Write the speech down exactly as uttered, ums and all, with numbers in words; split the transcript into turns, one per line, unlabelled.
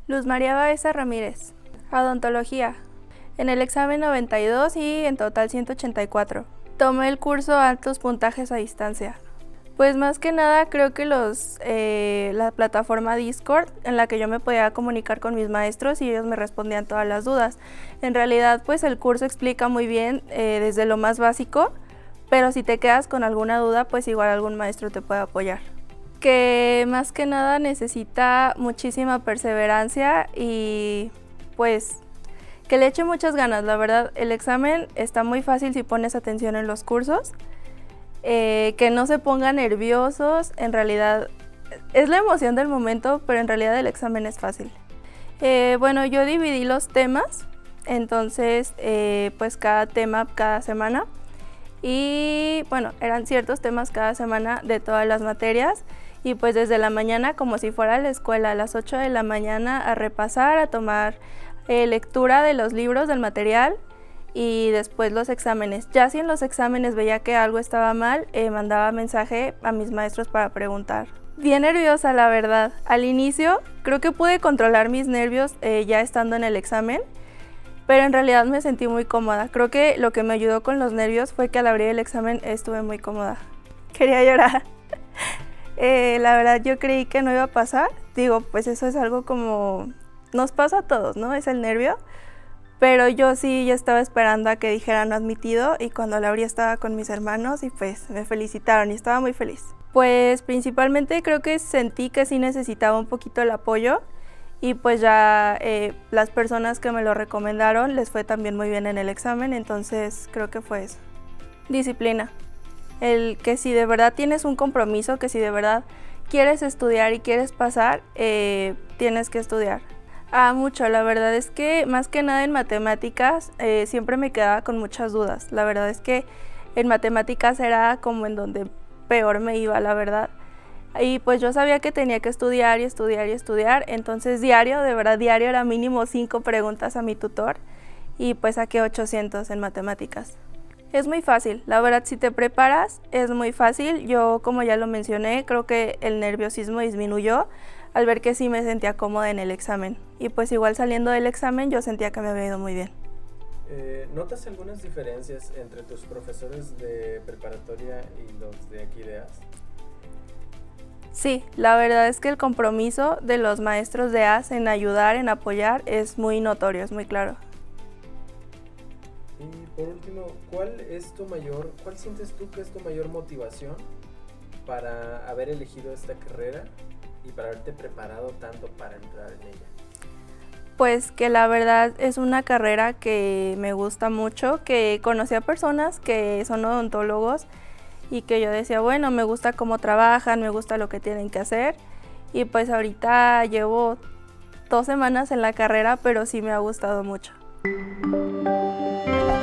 Luz María Baeza Ramírez. Odontología. En el examen noventa y dos y en total ciento ochenta y cuatro. Tomé el curso Altos Puntajes a Distancia. Pues más que nada creo que los, eh, la plataforma Discord, en la que yo me podía comunicar con mis maestros y ellos me respondían todas las dudas. En realidad pues el curso explica muy bien eh, desde lo más básico, pero si te quedas con alguna duda pues igual algún maestro te puede apoyar. Que más que nada necesita muchísima perseverancia y pues que le eche muchas ganas. La verdad el examen está muy fácil si pones atención en los cursos. Eh, que no se pongan nerviosos, en realidad es la emoción del momento, pero en realidad el examen es fácil. Eh, bueno, yo dividí los temas, entonces eh, pues cada tema cada semana y bueno, eran ciertos temas cada semana de todas las materias y pues desde la mañana como si fuera a la escuela a las ocho de la mañana a repasar, a tomar eh, lectura de los libros del material y después los exámenes. Ya si en los exámenes veía que algo estaba mal, eh, mandaba mensaje a mis maestros para preguntar. Bien nerviosa, la verdad. Al inicio creo que pude controlar mis nervios eh, ya estando en el examen, pero en realidad me sentí muy cómoda. Creo que lo que me ayudó con los nervios fue que al abrir el examen estuve muy cómoda. Quería llorar. eh, la verdad yo creí que no iba a pasar. Digo, pues eso es algo como nos pasa a todos, ¿no? Es el nervio. Pero yo sí ya estaba esperando a que dijeran no admitido y cuando la abrí estaba con mis hermanos y pues me felicitaron y estaba muy feliz. Pues principalmente creo que sentí que sí necesitaba un poquito el apoyo y pues ya eh, las personas que me lo recomendaron les fue también muy bien en el examen, entonces creo que fue eso. Disciplina. El que si de verdad tienes un compromiso, que si de verdad quieres estudiar y quieres pasar, eh, tienes que estudiar. Ah, mucho, la verdad es que más que nada en matemáticas eh, siempre me quedaba con muchas dudas. La verdad es que en matemáticas era como en donde peor me iba, la verdad. Y pues yo sabía que tenía que estudiar y estudiar y estudiar, entonces diario, de verdad diario era mínimo cinco preguntas a mi tutor y pues saqué ochocientos en matemáticas. Es muy fácil, la verdad si te preparas es muy fácil. Yo como ya lo mencioné, creo que el nerviosismo disminuyó al ver que sí me sentía cómoda en el examen. Y pues igual saliendo del examen yo sentía que me había ido muy bien.
Eh, ¿Notas algunas diferencias entre tus profesores de preparatoria y los de aquí de A S?
Sí, la verdad es que el compromiso de los maestros de A S en ayudar, en apoyar, es muy notorio, es muy claro.
Y por último, ¿cuál es tu mayor, cuál sientes tú que es tu mayor motivación para haber elegido esta carrera y para haberte preparado tanto para entrar en ella?
Pues que la verdad es una carrera que me gusta mucho, que conocí a personas que son odontólogos y que yo decía, bueno, me gusta cómo trabajan, me gusta lo que tienen que hacer y pues ahorita llevo dos semanas en la carrera, pero sí me ha gustado mucho.